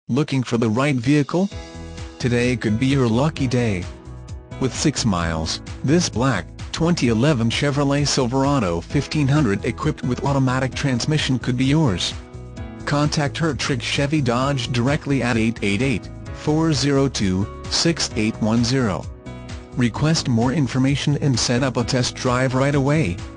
Looking for the right vehicle? Today could be your lucky day. With 6 miles, this black, 2011 Chevrolet Silverado 1500 equipped with automatic transmission could be yours. Contact Hertrich Chevy Dodge directly at 888-402-6810. Request more information and set up a test drive right away.